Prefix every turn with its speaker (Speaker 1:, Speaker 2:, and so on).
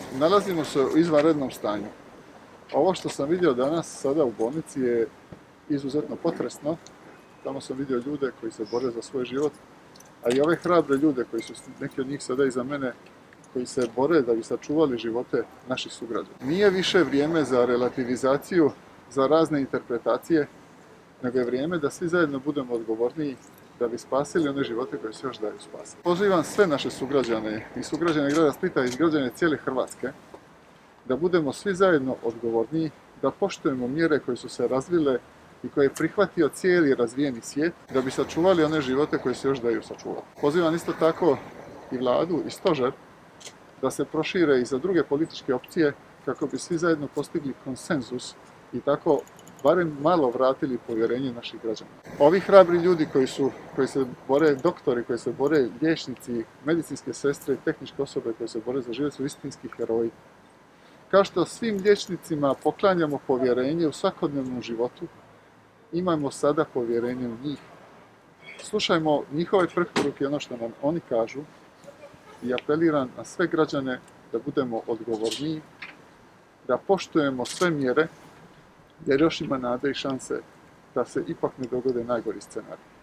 Speaker 1: Nalazimo se u izvanrednom stanju. Ovo što sam vidio danas sada u bolnici je izuzetno potresno. Tamo sam vidio ljude koji se bore za svoj život, a i ove hrabre ljude koji su, neki od njih sada iza mene, koji se bore da bi sačuvali živote naših sugrađana. Nije više vrijeme za relativizaciju, za razne interpretacije, nego je vrijeme da svi zajedno budemo odgovorniji da bi spasili one živote koje se još daju spasiti. Pozivam sve naše sugrađane i sugrađane grada Splita i građane cijele Hrvatske da budemo svi zajedno odgovorniji, da poštujemo mjere koje su se razvile i koje je prihvatio cijeli razvijeni svijet da bi sačuvali one živote koje se još daju sačuvati. Pozivam isto tako i vladu i stožer da se prošire i za druge političke opcije kako bi svi zajedno postigli konsenzus i tako barem malo vratili povjerenje naših građana. Ovi hrabri ljudi koji se bore, doktori koji se bore, liječnici, medicinske sestre i tehničke osobe koje se bore za život su istinski heroji. Kao što svim liječnicima poklanjamo povjerenje u svakodnevnom životu, imamo sada povjerenje u njih. Slušajmo njihove preporuke i ono što nam oni kažu i apeliram na sve građane da budemo odgovorniji, da poštujemo sve mjere, jer još ima nade i šanse da se ipak ne dogode najgori scenarij.